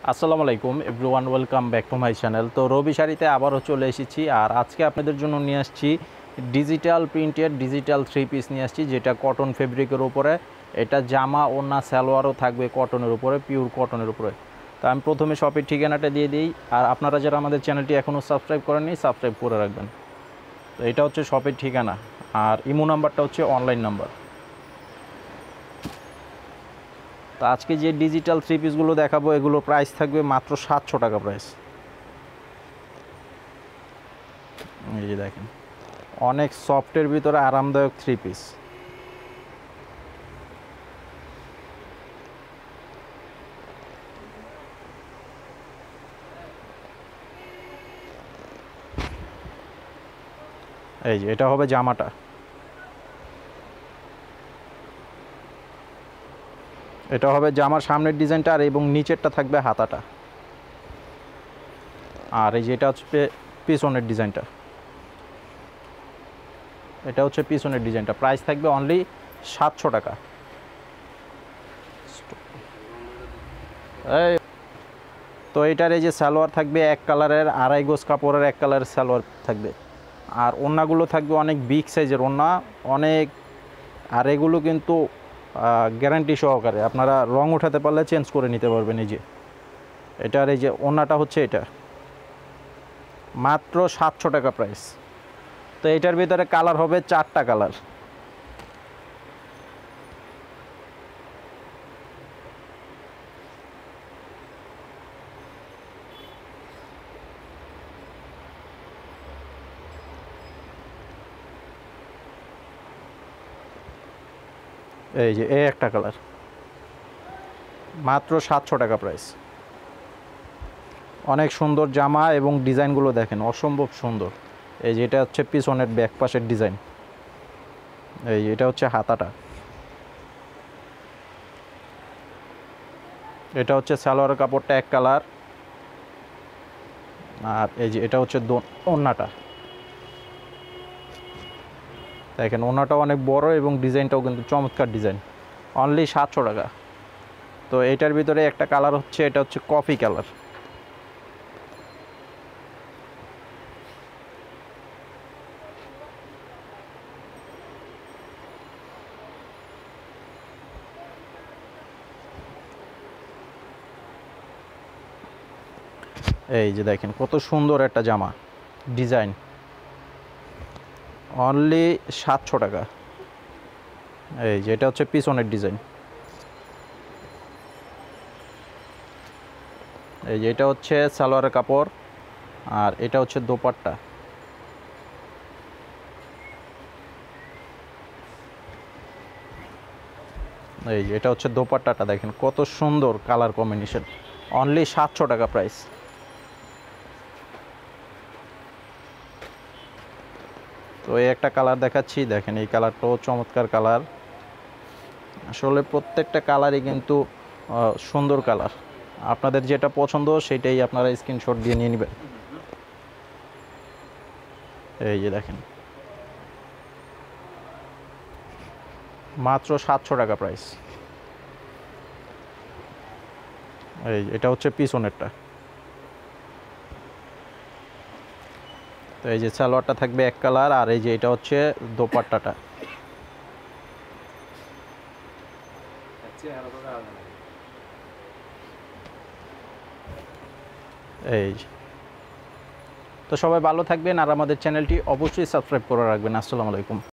আসসালামু আলাইকুম everyone, welcome back to my channel. তো রবি শাড়িতে আবারও চলে এসেছি, আর আজকে আপনাদের জন্য নিয়ে আসছি digital printed digital three piece নিয়ে আসছি, যেটা কটন ফেব্রিকের উপরে। এটা জামা ওড়না সালোয়ারও থাকবে কটনের উপরে, পিওর কটনের উপরে। তো আমি প্রথমে শপের ঠিকানাটা দিয়ে দিই, আর আপনারা যারা আমাদের চ্যানেলটি এখনও সাবস্ক্রাইব করেননি সাবস্ক্রাইব করে রাখবেন। তো এটা হচ্ছে শপের ঠিকানা, আর ইমো নাম্বারটা হচ্ছে অনলাইন নাম্বার। তো আজকে যে ডিজিটাল থ্রি পিসগুলো দেখাবো এগুলো প্রাইস থাকবে মাত্র 700 টাকা প্রাইস। এই যে দেখেন, অনেক সফটের ভিতরে আরামদায়ক থ্রি পিস। এই যে এটা হবে জামাটা, এটা হবে জামার সামনের ডিজাইনটা, আর এবং নিচেরটা থাকবে হাতাটা। আর এই যে এটা হচ্ছে পিছনের ডিজাইনটা, এটা হচ্ছে পিছনের ডিজাইনটা। প্রাইস থাকবে অনলি 700 টাকা। এই তো এটার এই যে সালোয়ার থাকবে এক কালারের, আড়াই গজ কাপড়ের এক কালারের সালোয়ার থাকবে। আর ওড়নাগুলো থাকবে অনেক বিগ সাইজের ওড়না, অনেক। আর এগুলো কিন্তু গ্যারান্টি সহকারে, আপনারা রং উঠাতে পারলে চেঞ্জ করে নিতে পারবেন। এই যে এটার এই যে ওড়নাটা হচ্ছে এটা, মাত্র 700 টাকা প্রাইস। তো এটার ভিতরে কালার হবে 4টা কালার। এই যে এই একটা কালার, মাত্র 700 টাকা প্রাইস। অনেক সুন্দর জামা, এবং ডিজাইনগুলো দেখেন অসম্ভব সুন্দর। এই যে এটা হচ্ছে পিছনের ব্যাক পাশের ডিজাইন, এই এটা হচ্ছে হাতাটা, এটা হচ্ছে সালোয়ারের কাপড়টা এক কালার। আর এই যে এটা হচ্ছে ওড়নাটা, দেখেন ওড়নাটাও অনেক বড় এবং ডিজাইনটাও কিন্তু চমৎকার ডিজাইন। অনলি 700 টাকা। তো এটার ভিতরে একটা কালার হচ্ছে, এটা হচ্ছে কফি কালার। এই যে দেখেন কত সুন্দর একটা জামা ডিজাইন, অনলি 700 টাকা। এই যে এটা হচ্ছে পিছনের ডিজাইন, এই যে এটা হচ্ছে সালোয়ারের কাপড়, আর এটা হচ্ছে দোপাট্টা। এই যে এটা হচ্ছে দোপাট্টাটা, দেখেন কত সুন্দর কালার কম্বিনেশন। অনলি 700 টাকা প্রাইস। তো এই একটা কালার দেখাচ্ছি, দেখেন এই কালারটাও চমৎকার কালার। আসলে প্রত্যেকটা কালারই কিন্তু সুন্দর কালার। আপনাদের যেটা পছন্দ সেটাই আপনারা স্ক্রিনশট দিয়ে নিয়ে নেবেন। এই যে দেখেন, মাত্র 700 টাকা প্রাইস। এই এটা হচ্ছে পিছনেরটা। তো এই যে সালোয়ারটা থাকবে এক কালার, আর এই যে এটা হচ্ছে দোপাট্টাটা। এই তো সবাই ভালো থাকবেন, আর আমাদের চ্যানেলটি অবশ্যই সাবস্ক্রাইব করে রাখবেন। আসসালামু আলাইকুম।